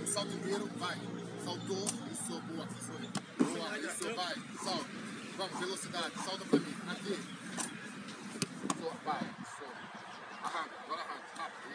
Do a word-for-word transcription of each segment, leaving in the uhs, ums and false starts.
o salto inteiro, vai. Saltou, isso, boa, isso aí. Boa, isso, vai, salta. Vamos, velocidade, salta pra mim. Aqui. Isso, vai, isso. Arranca, agora arranca, rápido,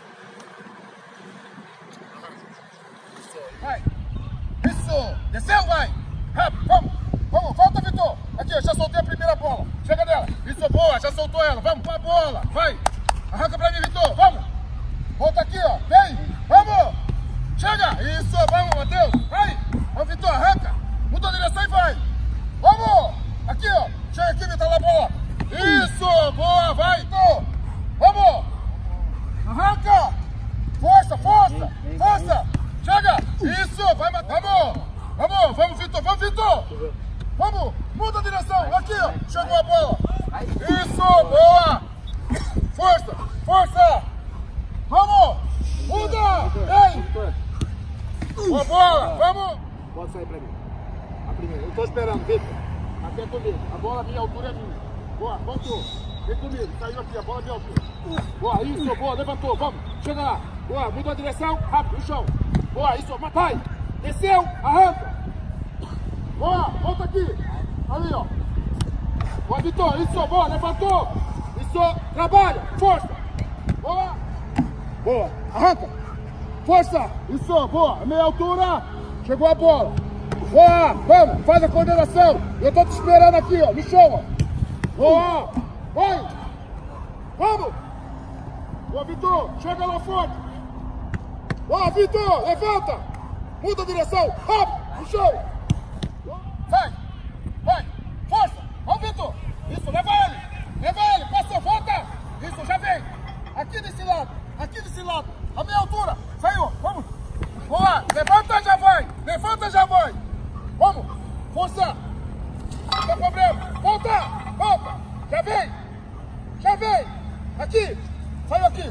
isso. Arranca. Isso, vai. Isso, desceu, vai. Rápido, vamos. Vamos, volta, Vitor. Aqui, eu já soltei a primeira bola. Chega nela. Isso, boa, já soltou ela. Vamos com a bola, vai. Arranca pra mim, Vitor, vamos. Volta aqui, ó. Vem, vamos. Chega. Isso, vamos, Matheus. Vai. Vamos, Vitor, arranca. Muda a direção e vai. Vamos. Aqui, ó. Chega aqui, Vitor, na bola. Isso, boa, vai, Vitor. Vamos. Arranca. Força, força, força. Chega. Isso, vai, Matheus. Vamos. Vamos, vamos, Vitor, vamos, Vitor. Vamos. Muda a direção. Aqui, ó. Chegou a bola. Isso, boa. Força, força. Vamos. Muda. Vem. Boa bola, vamos! Pode sair pra mim. A primeira. Eu tô esperando, Vitor. Aqui é comigo. A bola, a minha altura é minha. Boa, voltou. Vem comigo. Saiu aqui, a bola é minha altura. Boa, isso, boa, levantou. Vamos, chega lá. Boa, mudou a direção. Rápido, no chão. Boa, isso, vai. Desceu, arranca. Boa, volta aqui. Ali, ó. Boa, Vitor, isso, boa, levantou. Isso, trabalha, força. Boa. Boa, arranca. Força! Isso, boa! Meia altura! Chegou a bola! Boa! Vamos! Faz a coordenação! Eu tô te esperando aqui, ó! No chão, ó! Boa! Vai! Vamos! Boa, Vitor! Chega lá forte! Boa, Vitor! Levanta! Muda a direção! Rápido! No chão! Vai! Vai! Força! Vamos, Vitor! Isso, leva ele! Leva ele! Passou, volta! Isso, já vem! Aqui desse lado! Aqui desse lado! A minha altura! Saiu! Vamos! Boa! Levanta, já vai! Levanta, já vai! Vamos! Força! Não tem problema! Volta! Volta! Já vem! Já vem! Aqui! Saiu aqui!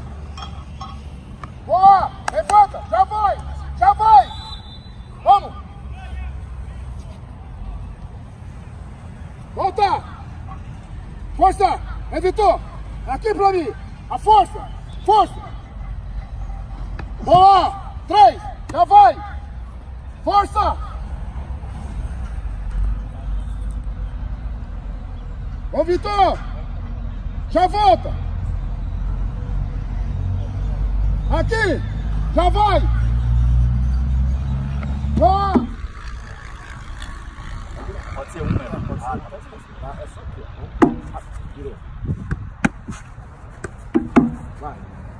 Boa! Levanta! Já vai! Já vai! Vamos! Volta! Força! É, Vitor! Aqui pra mim! A força! Força! Boa! Três! Já vai! Força! Ô, Vitor! Já volta! Aqui! Já vai! Boa! Pode ser um, né? Pode ser. Ah, é só aqui, ó. Direito. Vai.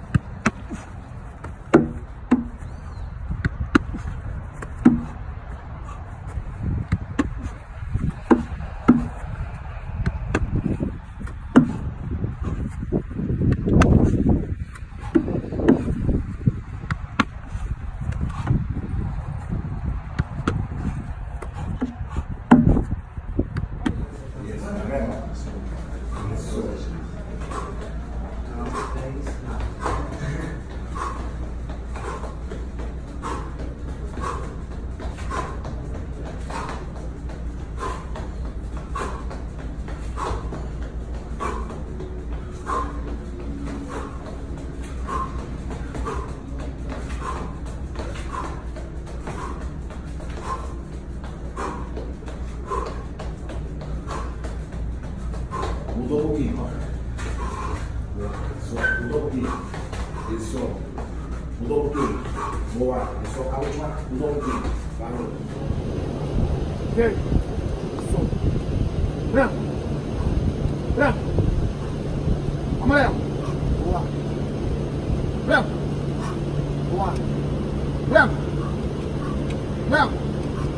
Mudou um pouquinho, ó. Isso, mudou um pouquinho. Isso. Mudou um pouquinho. Boa. Isso, a última. Mudou um pouquinho. Parou. Vem. Isso. Branco. Branco. Amarelo. Boa. Branco. Boa. Branco. Branco.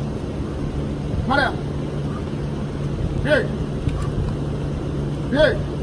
Amarelo. Verde. Verde.